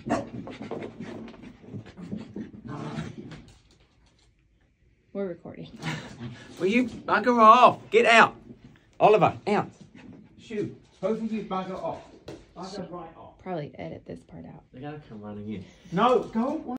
We're recording. Will you bugger off? Get out. Oliver, out. Shoo. Both of you bugger off. Bugger right off. Probably edit this part out. They're going to come running in. No, go.